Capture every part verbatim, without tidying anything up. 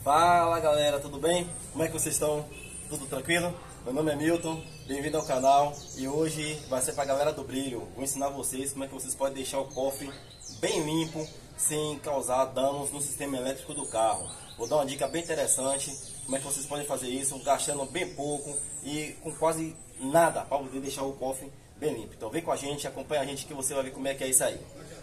Fala galera, tudo bem? Como é que vocês estão? Tudo tranquilo? Meu nome é Milton, bem-vindo ao canal e hoje vai ser para a galera do brilho. Vou ensinar vocês como é que vocês podem deixar o cofre bem limpo sem causar danos no sistema elétrico do carro. Vou dar uma dica bem interessante, como é que vocês podem fazer isso gastando bem pouco e com quase nada para poder deixar o cofre bem limpo. Então vem com a gente, acompanha a gente que você vai ver como é que é isso aí.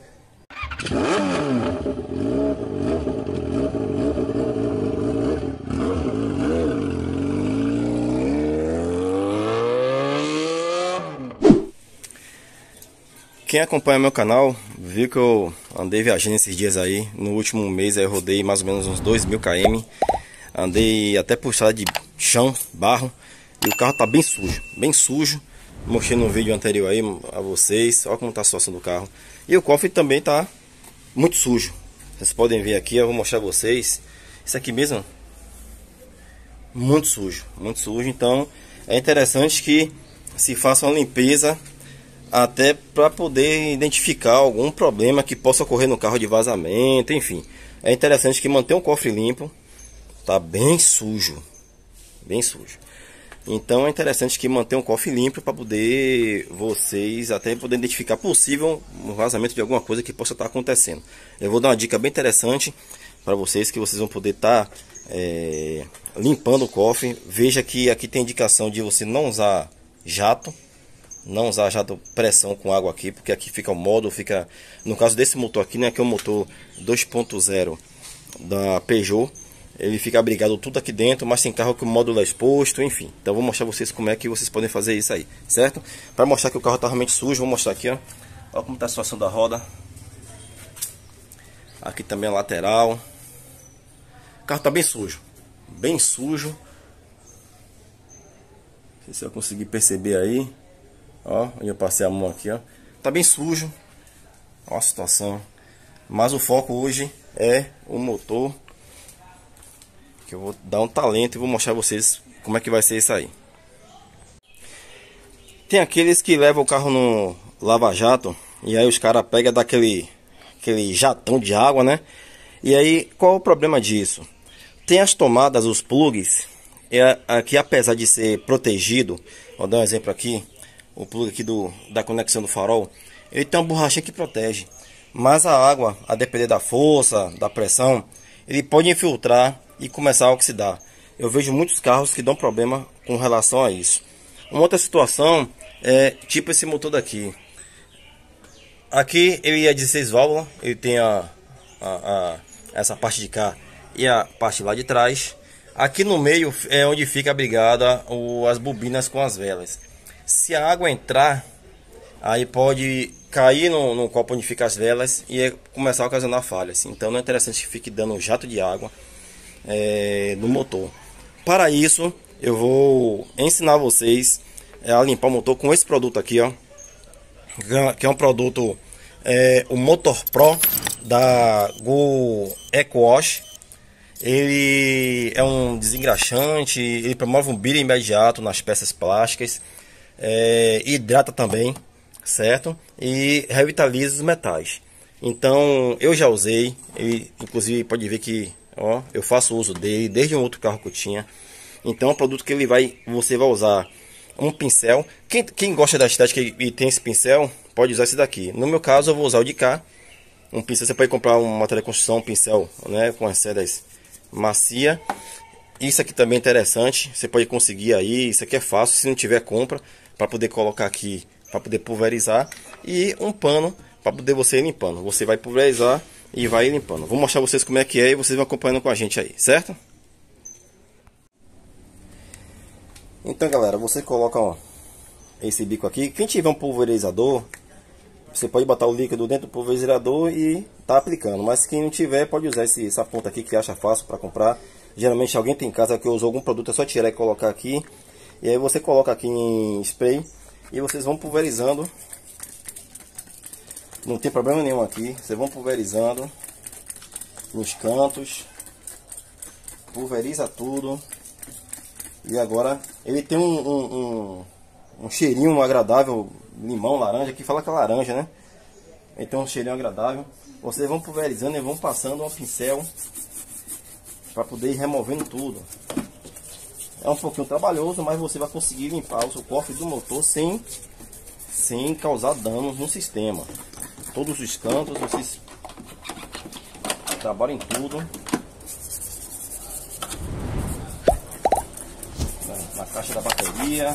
Quem acompanha meu canal viu que eu andei viajando esses dias aí. No último mês aí eu rodei mais ou menos uns dois mil quilômetros. Andei até por estrada de chão, barro. E o carro tá bem sujo, bem sujo. Mostrei no vídeo anterior aí a vocês. Olha como tá a situação do carro. E o cofre também tá muito sujo. Vocês podem ver aqui, eu vou mostrar a vocês. Isso aqui mesmo, muito sujo, muito sujo. Então é interessante que se faça uma limpeza até para poder identificar algum problema que possa ocorrer no carro de vazamento, enfim. É interessante que mantenha o cofre limpo. Tá bem sujo, bem sujo. Então é interessante que mantenha um cofre limpo para poder vocês até poder identificar possível um vazamento de alguma coisa que possa estar acontecendo. Eu vou dar uma dica bem interessante para vocês que vocês vão poder estar é, limpando o cofre. Veja que aqui tem indicação de você não usar jato. Não usar jato pressão com água aqui, porque aqui fica o módulo, fica, no caso desse motor aqui, né, que é o motor dois ponto zero da Peugeot, ele fica abrigado tudo aqui dentro, mas tem carro que o módulo é exposto, enfim. Então vou mostrar vocês como é que vocês podem fazer isso aí, certo? Para mostrar que o carro está realmente sujo, vou mostrar aqui, ó. Olha como está a situação da roda. Aqui também a lateral. O carro está bem sujo, bem sujo. Não sei se eu conseguir perceber aí. Ó, eu passei a mão aqui, ó. Tá bem sujo. Ó a situação. Mas o foco hoje é o motor, que eu vou dar um talento e vou mostrar a vocês como é que vai ser isso aí. Tem aqueles que levam o carro no lava-jato e aí os caras pegam daquele aquele jatão de água, né? E aí, qual é o problema disso? Tem as tomadas, os plugs, é, aqui apesar de ser protegido, vou dar um exemplo aqui. O plug aqui do, da conexão do farol, ele tem uma borrachinha que protege, mas a água, a depender da força, da pressão, ele pode infiltrar e começar a oxidar. Eu vejo muitos carros que dão problema com relação a isso. Uma outra situação é tipo esse motor daqui. Aqui ele é dezesseis válvulas, ele tem a, a, a, essa parte de cá e a parte lá de trás. Aqui no meio é onde fica abrigada o, as bobinas com as velas. Se a água entrar, aí pode cair no, no copo onde ficam as velas e começar a ocasionar falhas. Então não é interessante que fique dando um jato de água é, no motor. Para isso, eu vou ensinar vocês a limpar o motor com esse produto aqui, ó, que é um produto, é, o Motor Pro da Go Eco Wash. Ele é um desengraxante, ele promove um brilho imediato nas peças plásticas. É, hidrata também, certo? E revitaliza os metais. Então eu já usei, e inclusive pode ver que, ó, eu faço uso dele desde um outro carro que eu tinha. Então é um produto que ele vai, você vai usar um pincel. Quem, quem gosta da estética e, e tem esse pincel, pode usar esse daqui. No meu caso eu vou usar o de cá. Um pincel, você pode comprar um material de construção, um pincel, né, com as cerdas macia. Isso aqui também é interessante, você pode conseguir aí, isso aqui é fácil, se não tiver compra, para poder colocar aqui, para poder pulverizar, e um pano para poder você ir limpando. Você vai pulverizar e vai ir limpando. Vou mostrar vocês como é que é e vocês vão acompanhando com a gente aí, certo? Então galera, você coloca, ó, esse bico aqui. Quem tiver um pulverizador, você pode botar o líquido dentro do pulverizador e tá aplicando. Mas quem não tiver, pode usar esse, essa ponta aqui que acha fácil para comprar. Geralmente alguém tem em casa que usou algum produto, é só tirar e colocar aqui. E aí você coloca aqui em spray e vocês vão pulverizando. Não tem problema nenhum aqui. Vocês vão pulverizando nos cantos. Pulveriza tudo. E agora ele tem um, um, um, um cheirinho agradável, limão, laranja. Aqui fala que é laranja, né? Ele tem um cheirinho agradável. Vocês vão pulverizando e vão passando um pincel para poder ir removendo tudo. É um pouquinho trabalhoso, mas você vai conseguir limpar o seu cofre do motor sem, sem causar danos no sistema. Todos os cantos, vocês trabalhem tudo. Na caixa da bateria.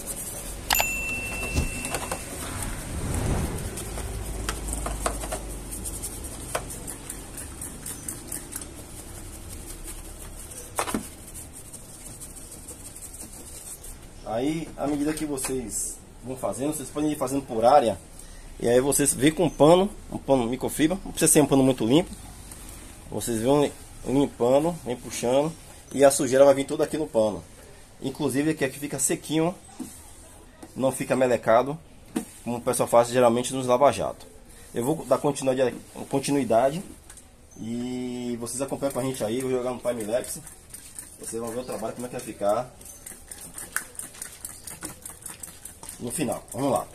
Aí, à medida que vocês vão fazendo, vocês podem ir fazendo por área. E aí vocês vêm com um pano, um pano microfibra, não precisa ser um pano muito limpo. Vocês vão limpando, vem puxando, e a sujeira vai vir toda aqui no pano. Inclusive aqui, aqui fica sequinho, não fica melecado, como o pessoal faz geralmente nos lava-jato. Eu vou dar continuidade, continuidade e vocês acompanham com a gente aí, vou jogar no time-lapse. Vocês vão ver o trabalho, como é que vai ficar no final. Vamos lá.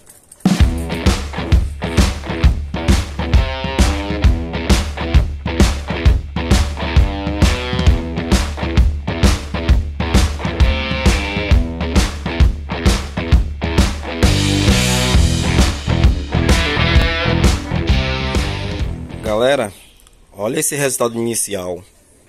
Galera, olha esse resultado inicial.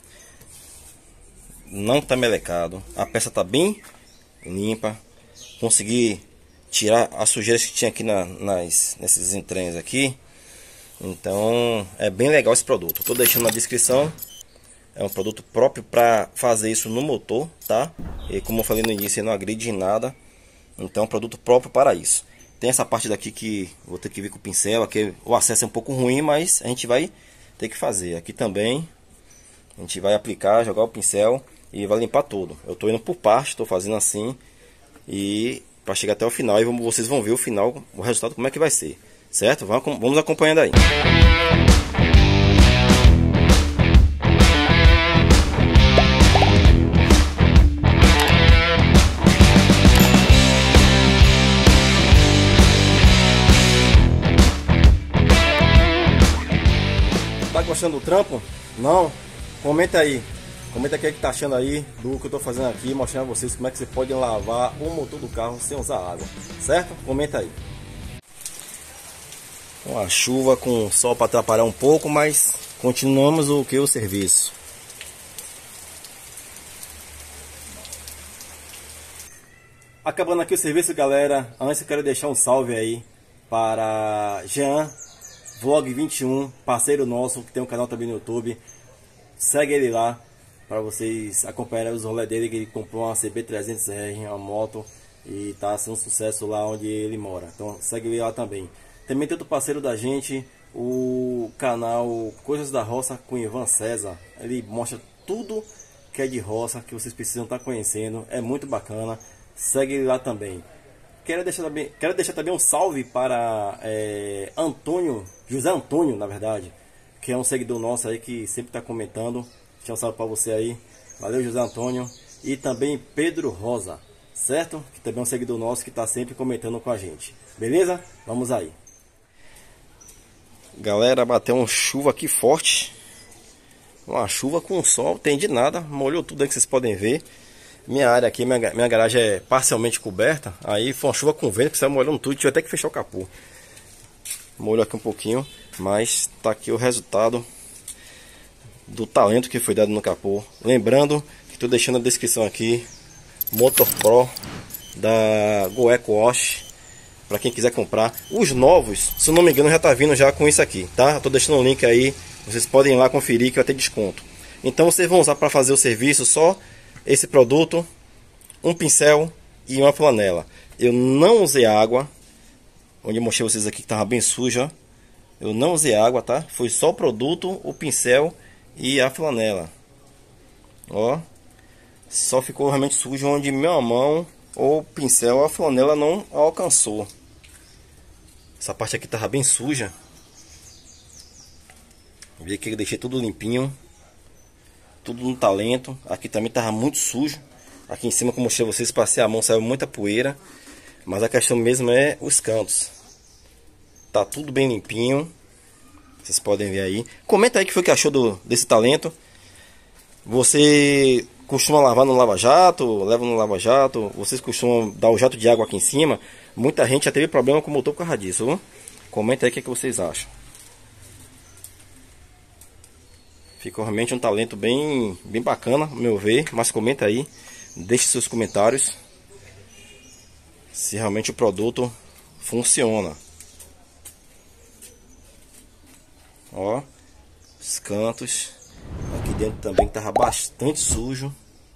Não tá melecado, a peça tá bem limpa. Consegui tirar as sujeiras que tinha aqui na, nas, nesses entranhos aqui. Então é bem legal esse produto. Tô deixando na descrição. É um produto próprio para fazer isso no motor, tá? E como eu falei no início, ele não agride em nada. Então é um produto próprio para isso. Tem essa parte daqui que vou ter que vir com o pincel. Aqui o acesso é um pouco ruim, mas a gente vai ter que fazer. Aqui também a gente vai aplicar, jogar o pincel e vai limpar tudo. Eu tô indo por parte, tô fazendo assim. E para chegar até o final, e vocês vão ver o final, o resultado, como é que vai ser. Certo? Vamos acompanhando aí. Tá gostando do trampo? Não? Comenta aí. Comenta o que tá achando aí do que eu tô fazendo aqui, mostrando a vocês como é que você pode lavar o motor do carro sem usar água. Certo? Comenta aí. Uma chuva com sol para atrapalhar um pouco, mas continuamos o que o serviço. Acabando aqui o serviço, galera. Antes eu quero deixar um salve aí para Jean Vlog vinte e um, parceiro nosso, que tem um canal também no YouTube. Segue ele lá para vocês acompanharem os rolês dele, que ele comprou uma C B trezentos R, uma moto, e tá sendo um sucesso lá onde ele mora. Então segue ele lá também. Também tem outro parceiro da gente, o canal Coisas da Roça com Ivan César. Ele mostra tudo que é de roça, que vocês precisam estar conhecendo. É muito bacana. Segue ele lá também. Quero deixar também, quero deixar também um salve para é, Antônio, José Antônio, na verdade, que é um seguidor nosso aí que sempre está comentando. Deixa um salve para você aí. Valeu, José Antônio. E também Pedro Rosa, certo? Que também é um seguidor nosso que está sempre comentando com a gente. Beleza? Vamos aí. Galera, bateu uma chuva aqui forte. Uma chuva com sol, tem de nada. Molhou tudo aí que vocês podem ver. Minha área aqui, minha, minha garagem é parcialmente coberta. Aí foi uma chuva com vento, que saiu molhando tudo. Tive até que fechar o capô. Molhou aqui um pouquinho, mas tá aqui o resultado do talento que foi dado no capô. Lembrando que estou deixando na descrição aqui Motor Pro da Goeco Wash, para quem quiser comprar. Os novos, se eu não me engano, já tá vindo já com isso aqui, tá? Estou deixando o link aí, vocês podem ir lá conferir que vai ter desconto. Então vocês vão usar para fazer o serviço só esse produto, um pincel e uma flanela. Eu não usei água, onde eu mostrei vocês aqui que estava bem suja. Eu não usei água, tá? Foi só o produto, o pincel e a flanela. Ó, só ficou realmente sujo onde minha mão ou pincel, a flanela não alcançou. Essa parte aqui estava bem suja. Vi que eu deixei tudo limpinho, tudo no talento. Aqui também estava muito sujo. Aqui em cima, como eu mostrei vocês, passei a mão, saiu muita poeira. Mas a questão mesmo é os cantos. Tá tudo bem limpinho. Vocês podem ver aí. Comenta aí o que foi que achou do, desse talento. Você costuma lavar no lava-jato, leva no lava-jato, vocês costumam dar o jato de água aqui em cima? Muita gente já teve problema com o motor por causa disso, viu? Comenta aí o que, é que vocês acham. Ficou realmente um talento bem, bem bacana, ao meu ver, mas comenta aí, deixe seus comentários se realmente o produto funciona. Ó, os cantos. Aqui dentro também estava bastante sujo.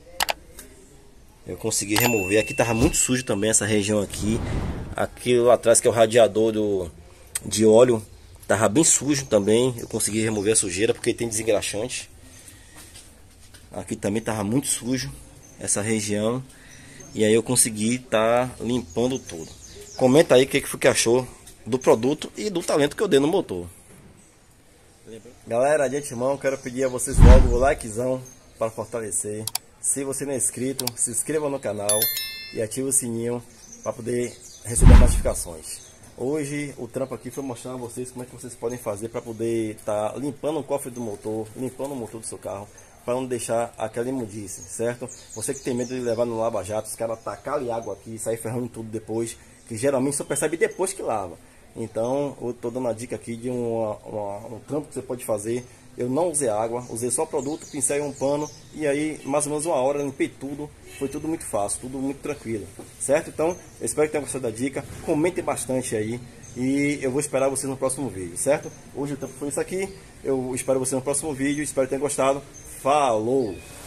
Eu consegui remover. Aqui estava muito sujo também essa região aqui. Aqui lá atrás que é o radiador do, de óleo, estava bem sujo também. Eu consegui remover a sujeira porque tem desengraxante. Aqui também estava muito sujo essa região. E aí eu consegui estar tá limpando tudo. Comenta aí o que, que foi que achou do produto e do talento que eu dei no motor. Galera, de antemão, quero pedir a vocês logo o likezão para fortalecer. Se você não é inscrito, se inscreva no canal e ative o sininho para poder receber notificações. Hoje o trampo aqui foi mostrar a vocês como é que vocês podem fazer para poder estar tá limpando o cofre do motor, limpando o motor do seu carro, para não deixar aquela imundice, certo? Você que tem medo de levar no lava-jato, os caras tacarem água aqui e sair ferrando tudo depois, que geralmente só percebe depois que lava. Então eu estou dando uma dica aqui de uma, uma, um trampo que você pode fazer. Eu não usei água, usei só produto, pincel e um pano, e aí mais ou menos uma hora limpei tudo. Foi tudo muito fácil, tudo muito tranquilo, certo? Então eu espero que tenham gostado da dica, comentem bastante aí e eu vou esperar vocês no próximo vídeo, certo? Hoje o tempo foi isso aqui, eu espero vocês no próximo vídeo, espero que tenham gostado. Falou!